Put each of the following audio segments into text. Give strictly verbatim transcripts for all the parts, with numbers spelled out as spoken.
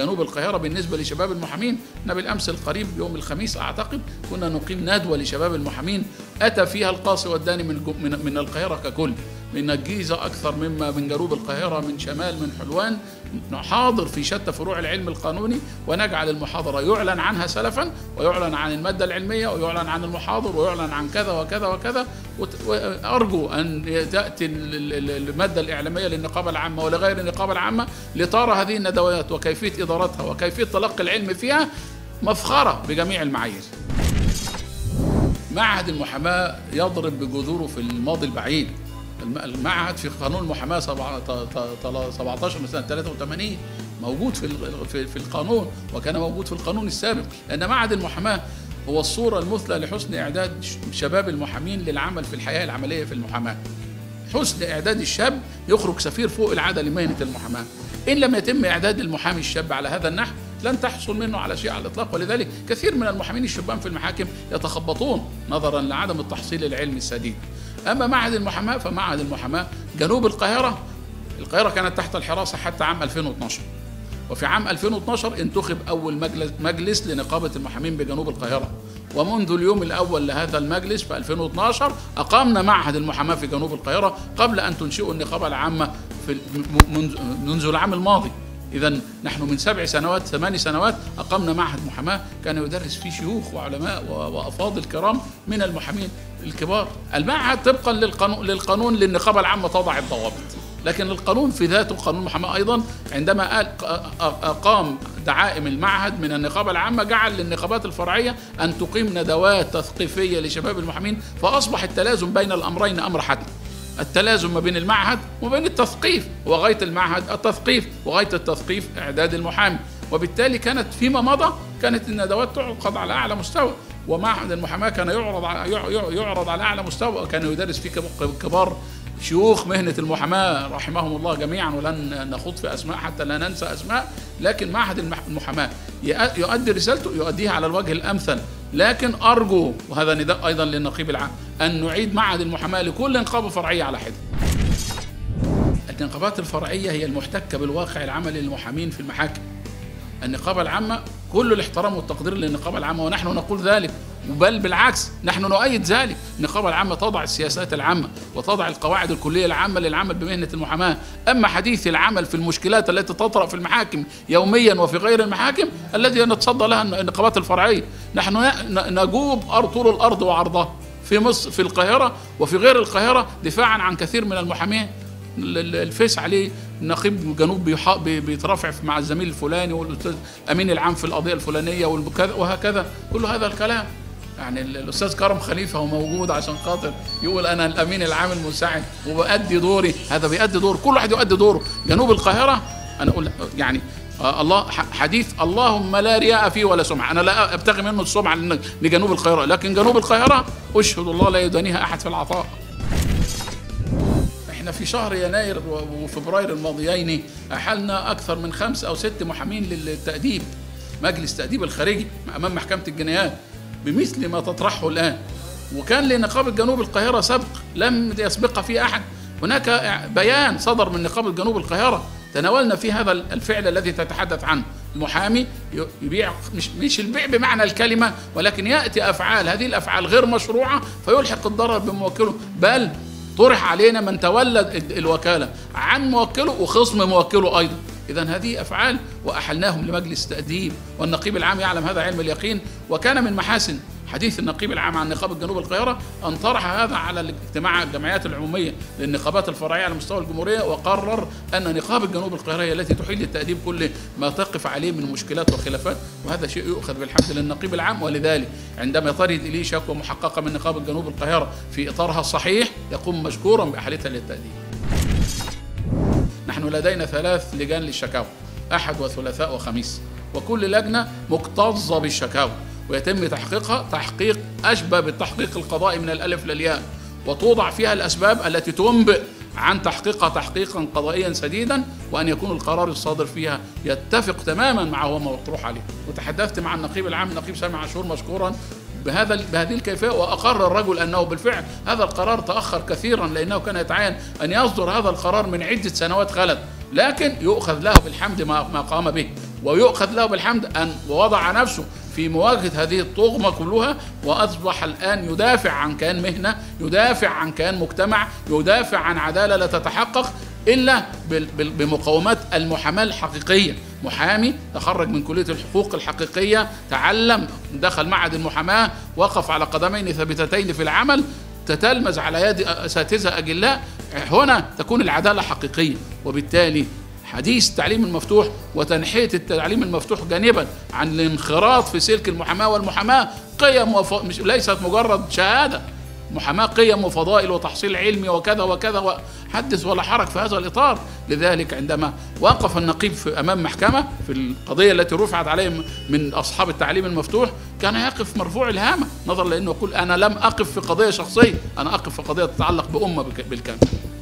جنوب القاهرة بالنسبة لشباب المحامين. احنا بالأمس القريب يوم الخميس أعتقد كنا نقيم ندوة لشباب المحامين أتى فيها القاصي والداني من من من القاهرة ككل، من الجيزة أكثر مما من جنوب القاهرة، من شمال، من حلوان، نحاضر في شتى فروع العلم القانوني، ونجعل المحاضرة يعلن عنها سلفا، ويعلن عن المادة العلمية، ويعلن عن المحاضر، ويعلن عن كذا وكذا وكذا. وأرجو أن تأتي المادة الإعلامية للنقابة العامة ولغير النقابة العامة لترى هذه الندوات وكيفية إدارتها وكيفية تلقي العلم فيها مفخرة بجميع المعايير. معهد المحاماة يضرب بجذوره في الماضي البعيد. المعهد في قانون المحاماة سبعتاشر من سنة ثلاثة وثمانين موجود في في القانون، وكان موجود في القانون السابق، لأن معهد المحاماة هو الصورة المثلى لحسن إعداد شباب المحامين للعمل في الحياة العملية في المحاماة. حسن إعداد الشاب يخرج سفير فوق العادة لمهنة المحاماة. إن لم يتم إعداد المحامي الشاب على هذا النحو لن تحصل منه على شيء على الإطلاق، ولذلك كثير من المحامين الشبان في المحاكم يتخبطون نظرا لعدم التحصيل العلمي السديد. أما معهد المحاماة فمعهد المحاماة جنوب القاهرة، القاهرة كانت تحت الحراسة حتى عام ألفين واثناشر، وفي عام ألفين واثناشر انتخب أول مجلس, مجلس لنقابة المحامين بجنوب القاهرة، ومنذ اليوم الأول لهذا المجلس في ألفين واثناشر أقمنا معهد المحاماة في جنوب القاهرة قبل أن تنشئوا النقابة العامة في منذ العام الماضي. إذا نحن من سبع سنوات ثمان سنوات أقمنا معهد محاماة كان يدرس فيه شيوخ وعلماء وأفاضل كرام من المحامين الكبار. المعهد طبقا للقانون, للقانون للنقابة العامة تضع الضوابط، لكن القانون في ذاته قانون المحاماة أيضا عندما قال أقام دعائم المعهد من النقابة العامة جعل للنقابات الفرعية أن تقيم ندوات تثقيفية لشباب المحامين، فأصبح التلازم بين الأمرين أمر حتمي. التلازم ما بين المعهد وبين التثقيف، وغاية المعهد التثقيف وغاية التثقيف إعداد المحامي، وبالتالي كانت فيما مضى كانت الندوات تعقد على أعلى مستوى، ومعهد المحاماة كان يعرض على يعرض على أعلى مستوى، وكان يدرس فيه كبار شيوخ مهنة المحاماة رحمهم الله جميعا، ولن نخوض في أسماء حتى لا ننسى أسماء. لكن معهد المحاماة يؤدي رسالته يؤديها على الوجه الأمثل. لكن أرجو، وهذا نداء أيضا للنقيب العام، أن نعيد معهد المحاماة لكل نقابة فرعية على حدة. النقابات الفرعية هي المحتكة بالواقع العملي للمحامين في المحاكم. النقابة العامة كل الاحترام والتقدير للنقابة العامة، ونحن نقول ذلك، بل بالعكس نحن نؤيد ذلك. النقابة العامة تضع السياسات العامة وتضع القواعد الكلية العامة للعمل بمهنة المحاماة. أما حديث العمل في المشكلات التي تطرأ في المحاكم يوميا وفي غير المحاكم الذي نتصدى لها النقابات الفرعية، نحن نجوب طول الأرض وعرضها في مصر، في القاهرة وفي غير القاهرة، دفاعا عن كثير من المحامين الفيس عليه نقيب جنوب بيترافع مع الزميل الفلاني والاستاذ امين العام في القضيه الفلانيه وهكذا. كل هذا الكلام يعني الاستاذ كرم خليفه هو موجود عشان خاطر يقول انا الامين العام المساعد وبأدي دوري، هذا بيأدي دوره، كل واحد يؤدي دوره. جنوب القاهره انا اقول يعني آه الله حديث اللهم لا رياء فيه ولا سمعه، انا لا ابتغي منه السمعه لجنوب القاهره، لكن جنوب القاهره اشهد الله لا يدانيها احد في العطاء. احنا في شهر يناير وفبراير الماضيين احلنا اكثر من خمس او ست محامين للتأديب، مجلس تأديب الخارجي امام محكمة الجنايات بمثل ما تطرحه الان، وكان لنقابة جنوب القاهرة سبق لم يسبق فيه احد. هناك بيان صدر من نقابة جنوب القاهرة تناولنا فيه هذا الفعل الذي تتحدث عنه. المحامي يبيع، مش مش البيع بمعنى الكلمة، ولكن يأتي افعال، هذه الافعال غير مشروعة فيلحق الضرر بموكله، بل طرح علينا من تولى الوكالة عن موكله وخصم موكله أيضا. إذا هذه أفعال وأحلناهم لمجلس تأديب، والنقيب العام يعلم هذا علم اليقين. وكان من محاسن حديث النقيب العام عن نقابة جنوب القاهرة أن طرح هذا على الاجتماع الجمعيات العمومية للنقابات الفرعية على مستوى الجمهورية، وقرر أن نقابة جنوب القاهرة هي التي تحيل التأديب كل ما تقف عليه من مشكلات وخلافات، وهذا شيء يؤخذ بالحمد للنقيب العام. ولذلك عندما ترد إليه شكوى محققة من نقابة جنوب القاهرة في إطارها الصحيح يقوم مشكورا بإحالتها للتأديب. نحن لدينا ثلاث لجان للشكاوى، أحد وثلاثاء وخميس، وكل لجنة مكتظة بالشكاوى ويتم تحقيقها تحقيق أشبه بالتحقيق القضائي من الألف للياء، وتوضع فيها الأسباب التي تنبئ عن تحقيقها تحقيقا قضائيا سديدا، وأن يكون القرار الصادر فيها يتفق تماما مع هو مطروح عليه. وتحدثت مع النقيب العام النقيب سامي عاشور مشكورا بهذا بهذه الكيفية، وأقر الرجل أنه بالفعل هذا القرار تأخر كثيرا، لأنه كان يتعين أن يصدر هذا القرار من عدة سنوات خلت، لكن يؤخذ له بالحمد ما قام به. ويؤخذ له بالحمد أن وضع نفسه في مواجهة هذه الطغمة كلها، وأصبح الآن يدافع عن كيان مهنة، يدافع عن كيان مجتمع، يدافع عن عدالة لا تتحقق إلا بمقومات المحاماة الحقيقية. محامي تخرج من كلية الحقوق الحقيقية، تعلم، دخل معهد المحاماة، وقف على قدمين ثابتتين في العمل، تتلمذ على يد أساتذة أجلاء. هنا تكون العدالة حقيقية. وبالتالي حديث التعليم المفتوح وتنحية التعليم المفتوح جانبا عن الانخراط في سلك المحاماة، والمحاماة قيم وف... مش ليست مجرد شهادة، محاماة قيم وفضائل وتحصيل علمي وكذا وكذا، وحدث ولا حرج في هذا الإطار. لذلك عندما وقف النقيب في أمام محكمة في القضية التي رفعت عليه من أصحاب التعليم المفتوح، كان يقف مرفوع الهامة، نظرا لأنه يقول أنا لم أقف في قضية شخصية، أنا أقف في قضية تتعلق بأمة بالكامل.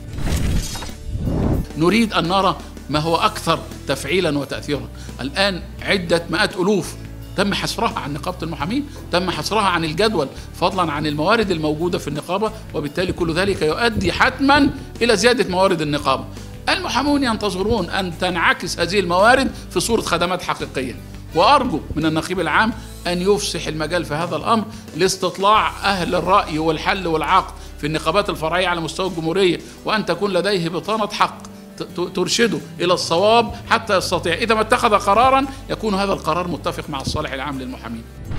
نريد أن نرى ما هو أكثر تفعيلا وتأثيرا. الآن عدة مئات ألوف تم حصرها عن نقابة المحامين، تم حصرها عن الجدول، فضلا عن الموارد الموجودة في النقابة، وبالتالي كل ذلك يؤدي حتما إلى زيادة موارد النقابة. المحامون ينتظرون أن تنعكس هذه الموارد في صورة خدمات حقيقية، وأرجو من النقيب العام أن يفسح المجال في هذا الأمر لاستطلاع أهل الرأي والحل والعقد في النقابات الفرعية على مستوى الجمهورية، وأن تكون لديه بطانة حق ترشده إلى الصواب حتى يستطيع إذا ما اتخذ قرارا يكون هذا القرار متفق مع الصالح العام للمحامين.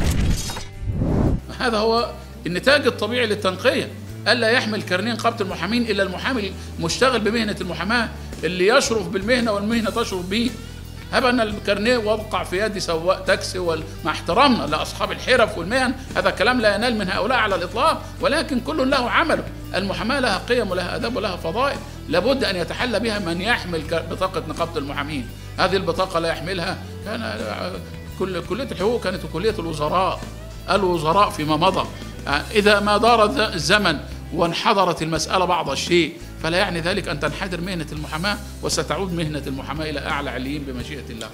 هذا هو النتاج الطبيعي للتنقية، ألا يحمل كارنيه نقابة المحامين إلا المحامي المشتغل بمهنة المحاماة، اللي يشرف بالمهنة والمهنة تشرف به. هب أن الكارنيه وقع في يد سواق تاكسي، مع احترامنا لأصحاب الحرف والمهن، هذا كلام لا ينال من هؤلاء على الإطلاق، ولكن كل له عمله. المحاماة لها قيم ولها أداب ولها فضائل، لابد أن يتحلى بها من يحمل بطاقة نقابة المحامين. هذه البطاقة لا يحملها، كان كل كلية الحقوق كانت كلية الوزراء، الوزراء فيما مضى. إذا ما دار الزمن وانحدرت المسألة بعض الشيء، فلا يعني ذلك أن تنحدر مهنة المحاماة، وستعود مهنة المحاماة إلى أعلى عليين بمشيئة الله.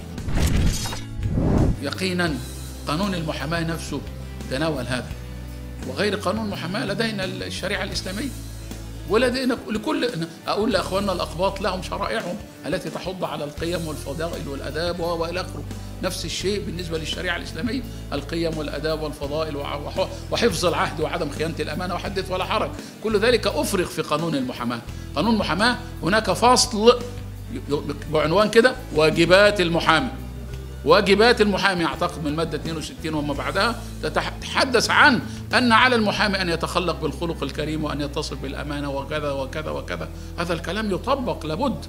يقينا قانون المحاماة نفسه تناول هذا، وغير قانون المحاماة لدينا الشريعة الإسلامية، ولدينا لكل، أقول لأخواننا الأقباط لهم شرائعهم التي تحض على القيم والفضائل والأداب وإلى آخره. نفس الشيء بالنسبة للشريعة الإسلامية، القيم والأداب والفضائل وحفظ العهد وعدم خيانة الأمانة وحدث ولا حرج، كل ذلك أفرغ في قانون المحاماة. قانون المحاماة هناك فصل بعنوان كده واجبات المحامي. واجبات المحامي أعتقد من المادة اثنين وستين وما بعدها تتحدث عن أن على المحامي أن يتخلق بالخلق الكريم وأن يتصل بالأمانة وكذا وكذا وكذا. هذا الكلام يطبق لابد.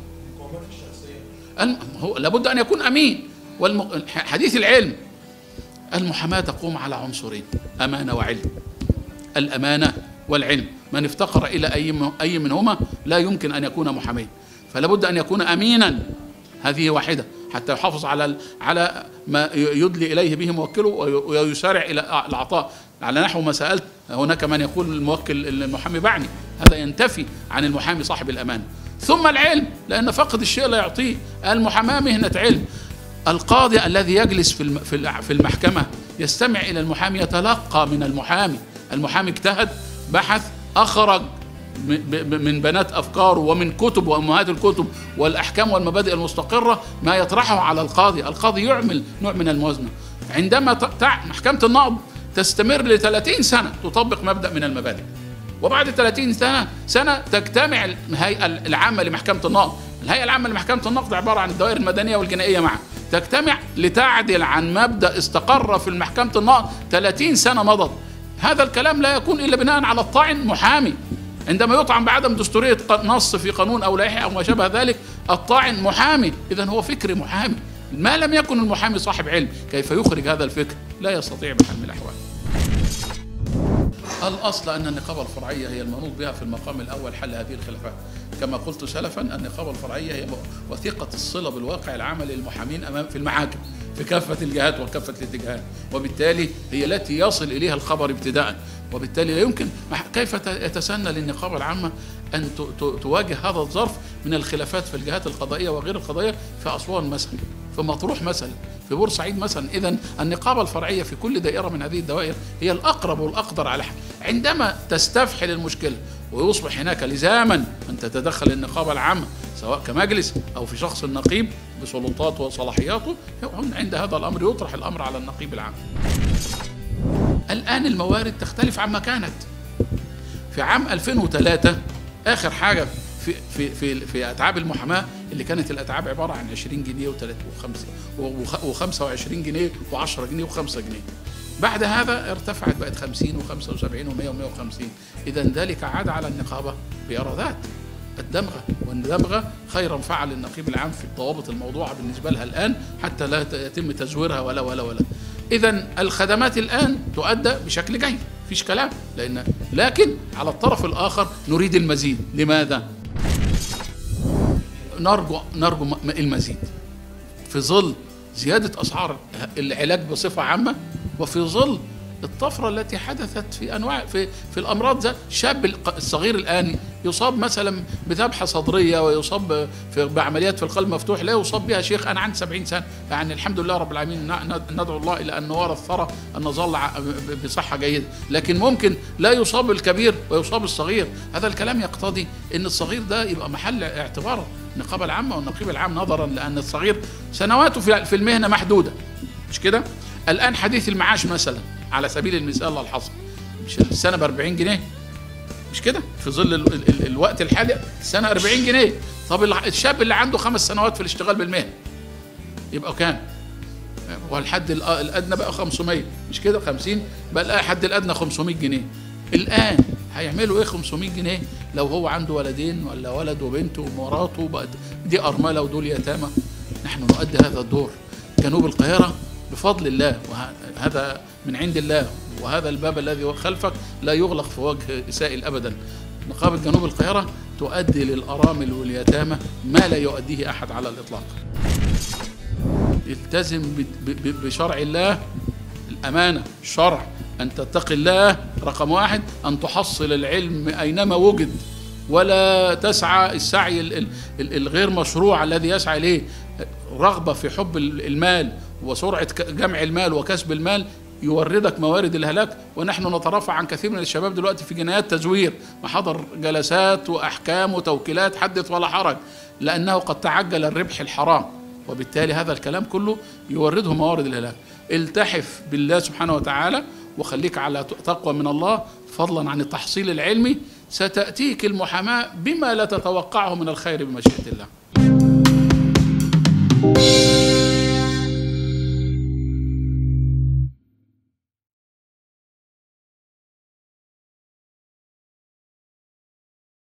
هو لابد أن يكون أمين. والحديث العلم، المحاماة تقوم على عنصرين، أمانة وعلم. الأمانة والعلم، من افتقر إلى أي أي منهما لا يمكن أن يكون محاميا، فلا بد أن يكون أمينا، هذه واحدة، حتى يحافظ على على ما يدلي إليه به موكله ويسارع إلى العطاء. على نحو ما سألت، هناك من يقول الموكل المحامي بعني، هذا ينتفي عن المحامي صاحب الأمانة. ثم العلم، لأن فقد الشيء لا يعطيه. المحاماة مهنة علم. القاضي الذي يجلس في في المحكمة يستمع إلى المحامي، يتلقى من المحامي. المحامي اجتهد، بحث، أخرج من بنات أفكاره ومن كتب وأمهات الكتب والأحكام والمبادئ المستقرة ما يطرحه على القاضي. القاضي يعمل نوع من الموازنة. عندما محكمة النقض تستمر لثلاثين سنة تطبق مبدأ من المبادئ، وبعد ثلاثين سنة سنة تجتمع الهيئة العامة لمحكمة النقض. الهيئة العامة لمحكمة النقض عبارة عن الدوائر المدنية والجنائية معا، تجتمع لتعدل عن مبدأ استقر في محكمة النقض ثلاثين سنة مضت. هذا الكلام لا يكون إلا بناء على الطاعن محامي. عندما يطعن بعدم دستورية نص في قانون أو لائحة أو ما شابه ذلك، الطاعن محامي، إذن هو فكر محامي. ما لم يكن المحامي صاحب علم، كيف يخرج هذا الفكر؟ لا يستطيع بحال من الأحوال. الأصل أن النقابة الفرعية هي المنوط بها في المقام الأول حل هذه الخلافات. كما قلت سلفا، النقابة الفرعية هي وثيقة الصلة بالواقع العملي للمحامين أمام في المحاكم في كافة الجهات وكافة الاتجاهات، وبالتالي هي التي يصل إليها الخبر ابتداء. وبالتالي لا يمكن، كيف يتسنى للنقابة العامة أن تواجه هذا الظرف من الخلافات في الجهات القضائية وغير القضائية، في أسوان مثلا، في مطروح مثلا، في بورسعيد مثلا. إذن النقابة الفرعية في كل دائرة من هذه الدوائر هي الأقرب والأقدر على حل. عندما تستفحل المشكلة ويصبح هناك لزاما أن تتدخل النقابة العامة، سواء كمجلس أو في شخص النقيب بسلطاته وصلاحياته، عند هذا الأمر يطرح الأمر على النقيب العام. الآن الموارد تختلف عما كانت. في عام ألفين وثلاثة آخر حاجة في في في في أتعاب المحاماة اللي كانت الأتعاب عبارة عن عشرين جنيه وخمسة وعشرين جنيه وعشرة جنيه وخمسة جنيه. بعد هذا ارتفعت بقت خمسين وخمسة وسبعين ومئة ومئة وخمسين. إذا ذلك عاد على النقابة بإيرادات الدمغة، والدمغة خيرا فعل النقيب العام في الضوابط الموضوعة بالنسبة لها الآن حتى لا يتم تزويرها ولا ولا ولا. إذا الخدمات الآن تؤدى بشكل جيد، مفيش كلام، لأن لكن على الطرف الآخر نريد المزيد. لماذا؟ نرجو نرجو المزيد في ظل زيادة أسعار العلاج بصفة عامة، وفي ظل الطفرة التي حدثت في أنواع في في الأمراض. ده الشاب الصغير الآن يصاب مثلا بذبحة صدرية ويصاب في بعمليات في القلب مفتوح، لا يصاب بها شيخ أنا عندي سبعين سنة. يعني الحمد لله رب العالمين، ندعو الله إلى أن نوارى الثرى أن نظل بصحة جيدة. لكن ممكن لا يصاب الكبير ويصاب الصغير. هذا الكلام يقتضي أن الصغير ده يبقى محل اعتبار النقابة العامة والنقيب العام، نظرا لأن الصغير سنواته في المهنة محدودة، مش كده؟ الآن حديث المعاش مثلا على سبيل المثال الحصر، مش السنة ب أربعين جنيه، مش كده؟ في ظل ال ال ال الوقت الحالي السنة أربعين جنيه. طب الشاب اللي عنده خمس سنوات في الاشتغال بالمهنة يبقى كام؟ والحد الأدنى بقى خمسمية، مش كده؟ خمسين بقى الحد الأدنى خمسمية جنيه. الآن هيعملوا إيه خمسمية جنيه لو هو عنده ولدين ولا ولد وبنت ومراته بقت دي أرملة ودول يتامى؟ نحن نؤدي هذا الدور. جنوب القاهرة بفضل الله، وهذا من عند الله، وهذا الباب الذي خلفك لا يغلق في وجه سائل أبدا. نقابة جنوب القاهرة تؤدي للأرامل واليتامى ما لا يؤديه أحد على الإطلاق. التزم بشرع الله، الأمانة، الشرع، أن تتقي الله رقم واحد، أن تحصل العلم أينما وجد، ولا تسعى السعي الغير مشروع الذي يسعى إليه رغبة في حب المال وسرعة جمع المال وكسب المال يوردك موارد الهلاك. ونحن نترفع عن كثير من الشباب دلوقتي في جنايات تزوير، محضر جلسات وأحكام وتوكيلات حدث ولا حرج، لأنه قد تعجل الربح الحرام، وبالتالي هذا الكلام كله يورده موارد الهلاك. التحف بالله سبحانه وتعالى وخليك على تقوى من الله، فضلا عن التحصيل العلمي ستأتيك المحاماة بما لا تتوقعه من الخير بمشيئة الله.